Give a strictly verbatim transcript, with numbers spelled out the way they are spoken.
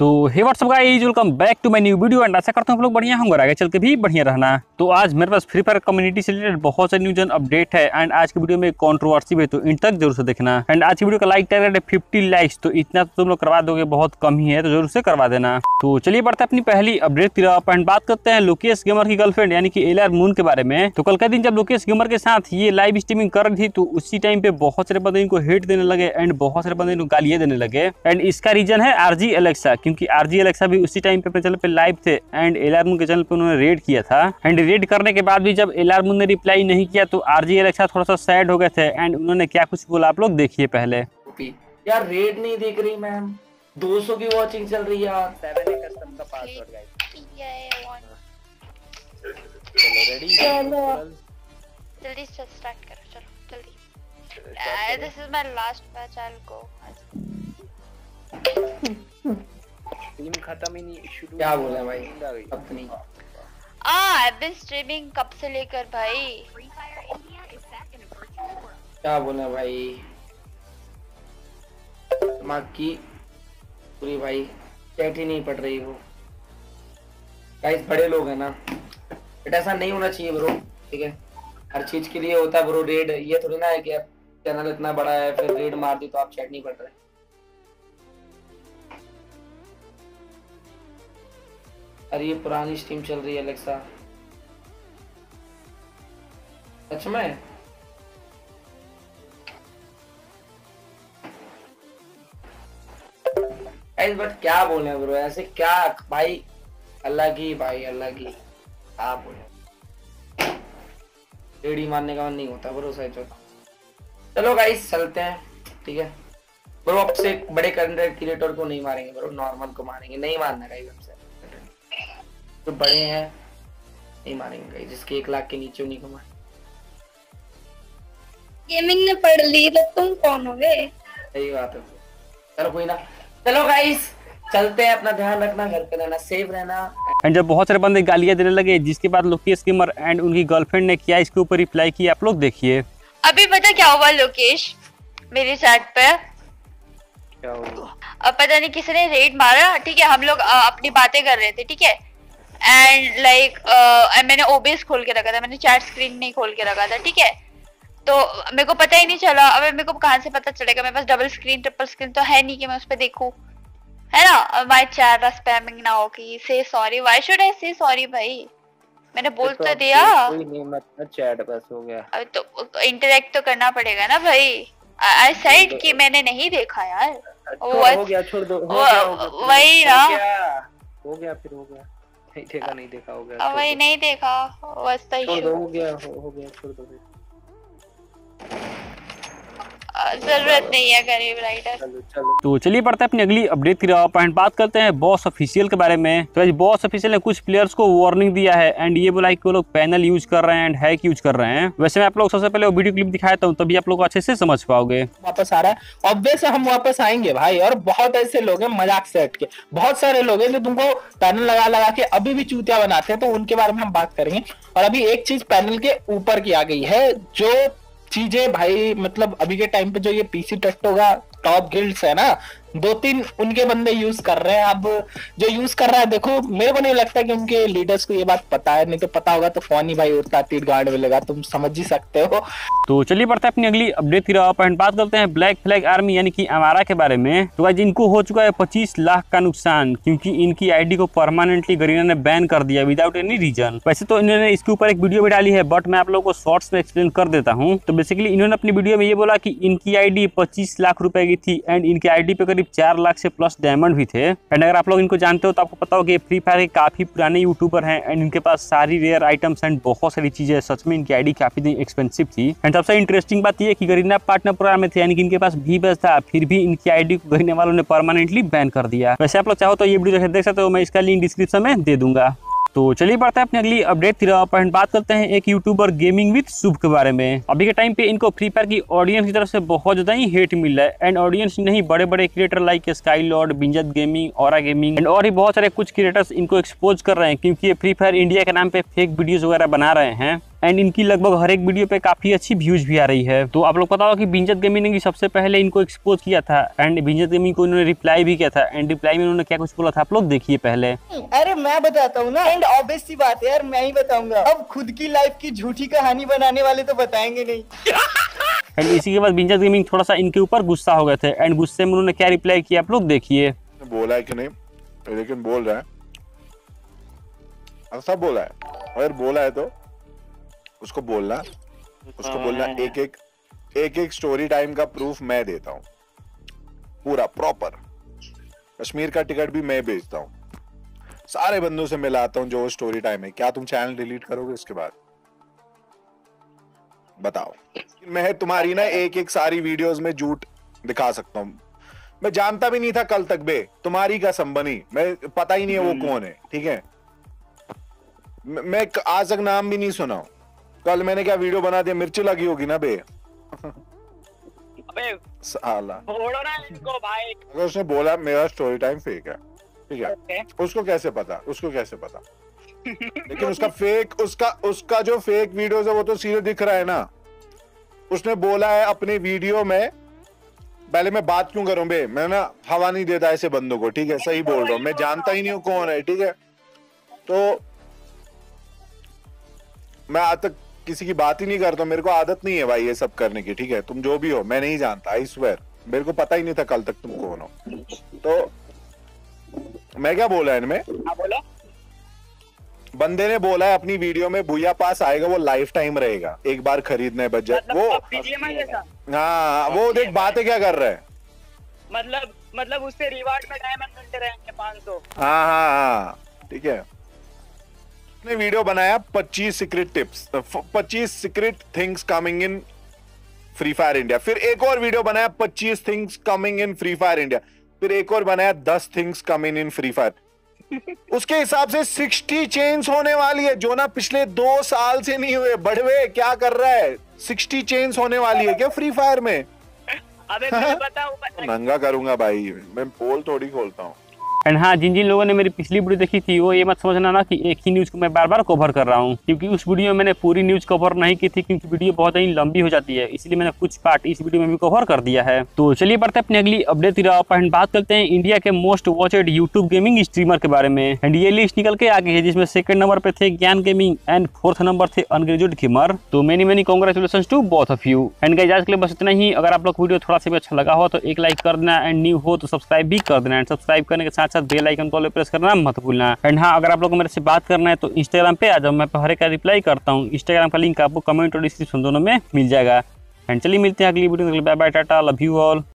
तो hey WhatsApp guys, welcome back to my new video and आशा करता हूं आप लोग बढ़िया होंगे, आगे चल के भी बढ़िया रहना। तो आज मेरे पास फ्री फायर कम्युनिटी से रिलेटेड बहुत सारे न्यूज एंड अपडेट है एंड आज की वीडियो में कंट्रोवर्सी भी है, तो इन तक जरूर से देखना। एंड आज की वीडियो का लाइक टारगेट है फिफ्टी लाइक्स, तो इतना तो तुम लोग करवा दोगे, बहुत कम ही है, तो जरूर से करवा देना। तो चलिए बढ़ते हैं अपनी पहली अपडेट की तरफ एंड बात करते हैं लोकेश गेमर की गर्लफ्रेंड यानी कि एलआर मून के बारे में। तो कल का दिन जब लोकेश गेमर के साथ ये लाइव स्ट्रीमिंग कर रही थी तो उसी टाइम पे बहुत सारे बंदे इनको हेट देने लगे एंड बहुत सारे बंदे इनको गालियां देने लगे। एंड इसका रीजन है आरजी एलेक्सा, क्योंकि आरजी एलेक्सा भी उसी टाइम पे अपने चैनल पे लाइव थे एंड एलआर मून के चैनल पे उन्होंने रेड किया था। एंड रेड करने के बाद भी जब एलआर मून ने रिप्लाई नहीं किया तो आरजी एलेक्सा थोड़ा सा सैड हो गए थे एंड उन्होंने क्या कुछ बोला आप लोग देखिए पहले। यार रेड नहीं देख रही मैम, दो सौ की वॉचिंग चल रही है यार। सेवन है कस्टम का पासवर्ड गाइस। चलो रेडी, चलो जल्दी से स्टार्ट करो, चलो जल्दी। This is my last match, I will go. Team खत्म ही नहीं, शुरू क्या बोला भाई अपनी। आ आई हैव बीन स्ट्रीमिंग कब से लेकर भाई। क्या बोला भाई, माँ की पूरी भाई चैट ही नहीं पड़ रही वो। गाइस बड़े लोग हैं ना, बट ऐसा नहीं होना चाहिए ब्रो, ठीक है। हर चीज के लिए होता है ब्रो रेड, ये थोड़ी ना है कि आप चैनल इतना बड़ा है फिर रेड मार दी तो आप चैट नहीं पढ़ रहे। अरे ये पुरानी स्ट्रीम चल रही है अलेक्सा, सच में। गाइस बट क्या बोले ब्रो, ऐसे क्या भाई, अल्लाह की भाई अल्लाह की क्या बोले, रेडी मारने का मन नहीं होता ब्रो सच में। चलो गाइस चलते हैं, ठीक है ब्रो। अब से बड़े कंटेंट क्रिएटर को नहीं मारेंगे ब्रो, नॉर्मल को मारेंगे, नहीं मारना गाइस। अब से जो बड़े हैं नहीं मारेंगे गाइस, जिसके एक लाख के नीचे उन्हीं को मार। गेमिंग ने पढ़ ली तो तुम कौन हो गए? सही बात है, चलो कोई ना। चलो गाइस चलते हैं, अपना ध्यान रखना, घर पे रहना, सेफ रहना। एंड जब बहुत सारे बंदे गालियां देने लगे जिसके बाद लोकेश गेमर एंड उनकी गर्लफ्रेंड ने क्या इसके ऊपर रिप्लाई किया आप लोग देखिए। अभी पता क्या हुआ लोकेश, मेरी चैट पे क्या हुआ? अब पता नहीं किसी ने रेड मारा, ठीक है। हम लोग अपनी बातें कर रहे थे, ठीक है। एंड लाइक like, uh, मैंने ओबीएस खोल के रखा था, मैंने चैट स्क्रीन नहीं खोल के रखा था, ठीक है। तो मेरे को पता ही नहीं चला। अब मेरे को कहाँ से पता चलेगा, मेरे पास डबल स्क्रीन ट्रिपल स्क्रीन तो है नहीं कि मैं उस पर देखूं, है ना। माय चैट स्पैमिंग ना हो कि से सॉरी, व्हाई शुड आई से सॉरी भाई, मैंने बोल तो दिया। कोई नहीं, मतलब चैट बस हो गया। अब तो इंटरेक्ट तो करना पड़ेगा ना भाई। आई सेड कि मैंने नहीं देखा यार। हो गया, छोड़ दो, हो गया, वही ना, हो गया फिर हो गया, नहीं देखा नहीं देखा हो गया, वही नहीं देखा बस तो छोड़ दो, हो गया हो गया छोड़ दो। जरूरत नहीं है गरीब राइडर। चलो चलो तो चलिए बढ़ते हैं अपनी अगली अपडेट की तरफ एंड बात करते हैं बॉस ऑफिशियल के बारे में। तो आज बॉस ऑफिशियल ने कुछ प्लेयर्स को वार्निंग दिया है एंड ये बोला कि वो लोग पैनल यूज कर रहे हैं एंड हैक यूज कर रहे हैं। वैसे मैं आप लोग सबसे पहले वो वीडियो क्लिप दिखाया था, तभी आप लोग अच्छे से समझ पाओगे। वापस आ रहा है, ऑब्वियस हम वापस आएंगे भाई। और बहुत ऐसे लोग हैं मजाक से हट के, बहुत सारे लोग हैं जो तुमको पैनल लगा लगा के अभी भी चूतिया बनाते हैं, तो उनके बारे में हम बात करेंगे। और अभी एक चीज पैनल के ऊपर की आ गई है, जो चीजें भाई मतलब अभी के टाइम पे जो ये पीसी टेक्टो का टॉप गिल्ड्स है ना, दो तीन उनके बंदे यूज कर रहे हैं। अब जो यूज कर रहा है, देखो मेरे को नहीं लगता कि उनके लीडर्स को ये बात पता है, नहीं तो पता होगा तो फोन ही भाई उड़ता तीर गार्ड मिलेगा, तुम समझ ही सकते हो। तो चलिए बढ़ते हैं अपनी अगली अपडेट की तरफ एंड बात करते हैं ब्लैक फ्लैग आर्मी यानी कि अमारा के बारे में। तो आज इनको हो चुका है पच्चीस लाख का नुकसान, क्योंकि इनकी आईडी को परमानेंटली गरीना ने बैन कर दिया विदाउट एनी रीजन। वैसे तो इन्होंने इसके ऊपर एक वीडियो भी डाली है, बट मैं आप लोगों को शॉर्ट्स में एक्सप्लेन कर देता हूँ। तो बेसिकली इन्होंने अपनी वीडियो में ये बोला कि इनकी आईडी पच्चीस लाख रुपए की थी एंड इनकी आईडी पे करीब चार लाख से प्लस डायमंड भी थे। एंड अगर आप लोग इनको जानते हो तो आपको पता हो कि फ्री फायर के काफी पुराने यूट्यूबर हैं एंड इनके पास सारी रेयर आइटम्स एंड बहुत सारी चीजें। सच में इनकी आईडी काफी एक्सपेंसिव थी। एंड सबसे इंटरेस्टिंग बात यह कि गरीना पार्टनर प्रोग्राम में थे, यानी कि इनके पास भी बस था, फिर भी इनकी आईडी को गरीना वालों ने परमानेंटली बैन कर दिया। वैसे आप लोग चाहो तो ये वीडियो देख सकते हो, मैं इसका लिंक डिस्क्रिप्शन में दे दूंगा। तो चलिए बढ़ते हैं अपनी अगली अपडेट की तरफ एंड बात करते हैं एक यूट्यूबर गेमिंग विद शुभ के बारे में। अभी के टाइम पे इनको फ्री फायर की ऑडियंस की तरफ से बहुत ज्यादा ही हेट मिल रहा है एंड ऑडियंस नहीं, बड़े बड़े क्रिएटर लाइक स्काई लॉर्ड, बिंजत गेमिंग, ऑरा गेमिंग एंड और भी बहुत सारे कुछ क्रिएटर्स इनको एक्सपोज कर रहे हैं, क्योंकि ये फ्री फायर इंडिया के नाम पे फेक वीडियोस वगैरह बना रहे हैं। एंड इनकी लगभग हर एक वीडियो पे काफी अच्छी व्यूज भी आ रही है। तो आप लोग पता होगा कि बिंजत गेमिंग ने सबसे पहले इनको एक्सपोज किया था एंड बिंजत गेमिंग को इन्होंने रिप्लाई भी किया था एंड रिप्लाई में उन्होंने क्या कुछ बोला था आप लोग देखिए पहले। अरे मैं बताता हूँ ना, एंड ऑब्वियस सी बात है यार, मैं ही बताऊंगा। अब खुद की लाइफ की झूठी कहानी बनाने वाले तो बताएंगे नहीं। एंड इसी के बाद बिंजत गेमिंग थोड़ा सा इनके ऊपर गुस्सा हो गए थे एंड गुस्से में उन्होंने क्या रिप्लाई किया आप लोग देखिए। बोला है कि नहीं, लेकिन बोल रहा है, सब बोला है, अगर बोला है तो उसको बोलना, उसको बोलना एक एक एक एक स्टोरी टाइम का प्रूफ मैं देता हूँ, पूरा प्रॉपर। कश्मीर का टिकट भी मैं बेचता हूँ, सारे बंदों से मिलाता हूँ जो स्टोरी टाइम है। क्या तुम चैनल डिलीट करोगे इसके बाद? बताओ। मैं तुम्हारी ना एक एक सारी वीडियोस में झूठ दिखा सकता हूँ। मैं जानता भी नहीं था कल तक बे, तुम्हारी कसम बनी, मैं पता ही नहीं है वो कौन है, ठीक है। मैं आज तक नाम भी नहीं सुना। कल मैंने क्या वीडियो बना दिया, मिर्ची लगी होगी ना बे। अबे साला छोड़ो ना इनको भाई। अगर उसने बोला मेरा स्टोरी टाइम फेक है, ठीक है, okay. उसको कैसे पता, उसको कैसे पता? लेकिन उसका फेक, उसका उसका जो फेक वीडियोस है वो तो सीधे दिख रहा है ना। उसने बोला है अपने वीडियो में, पहले मैं बात क्यों करूं बे, मैं ना हवा नहीं देता ऐसे बंदों को, ठीक है, सही बोल रहा हूं, मैं जानता ही नहीं हूं कौन है, ठीक है। तो मैं आज तक किसी की बात ही नहीं करता, मेरे को आदत नहीं है भाई ये सब करने की, ठीक है। तुम जो भी हो मैं नहीं जानता, आई स्वेयर, मेरे को पता ही नहीं था कल तक तुम कौन हो। तो मैं क्या बोला इनमें, हाँ बोलो। बंदे ने बोला है अपनी वीडियो में भूया पास आएगा, वो लाइफ टाइम रहेगा, एक बार खरीदने बजट मतलब वो। बीजीएमआई जैसा? हाँ वो देख बातें क्या कर रहा है, मतलब मतलब उससे रिवार्ड में डायमंड मिलते रहेंगे पाँच सौ। हाँ हाँ हाँ ठीक है। उसने वीडियो बनाया पच्चीस सीक्रेट टिप्स, पच्चीस secret things coming in Free Fire India. फिर एक और वीडियो बनाया पच्चीस things coming in Free Fire India. फिर एक और बनाया दस things coming in Free Fire. उसके हिसाब से साठ चेंज होने वाली है, जो ना पिछले दो साल से नहीं हुए। बढ़वे क्या कर रहा है, साठ चेंज होने वाली है क्या फ्री फायर में? अबे मैं बताऊं, नंगा करूंगा भाई, मैं पोल थोड़ी खोलता हूँ। एंड हाँ, जिन जिन लोगों ने मेरी पिछली वीडियो देखी थी वो ये मत समझना ना कि एक ही न्यूज़ को मैं बार बार कवर कर रहा हूँ, क्योंकि उस वीडियो में मैंने पूरी न्यूज़ कवर नहीं की थी, क्योंकि वीडियो बहुत ही लंबी हो जाती है, इसलिए मैंने कुछ पार्ट इस वीडियो में भी कवर कर दिया है। तो चलिए बढ़ते हैं अपनी अगली अपडेट की तरफ एंड बात करते हैं इंडिया के most watched YouTube gaming streamer के बारे में। एंड ये लिस्ट निकल के आगे है, जिसमें सेकंड नंबर पे थे ज्ञान गेमिंग एंड फोर्थ नंबर थे अनग्रेजुएट गेमर। तो many many congratulations to both of you. And guys आज के लिए बस इतना ही। अगर आप लोग वीडियो थोड़ा सा भी अच्छा लगा हो तो एक लाइक कर देना, एंड न्यू हो तो सब्सक्राइब भी कर देना, एंड सब्सक्राइब करने के साथ साथ बेल आइकन को प्रेस करना मत भूलना। एंड हाँ, अगर आप लोगों को मेरे से बात करना है तो इंस्टाग्राम पे आ जाओ, मैं हर एक का रिप्लाई करता हूँ। इंस्टाग्राम का लिंक आपको कमेंट और डिस्क्रिप्शन दोनों में मिल जाएगा। एंड चलिए मिलते हैं अगली वीडियो में। Bye bye, tata, love you all.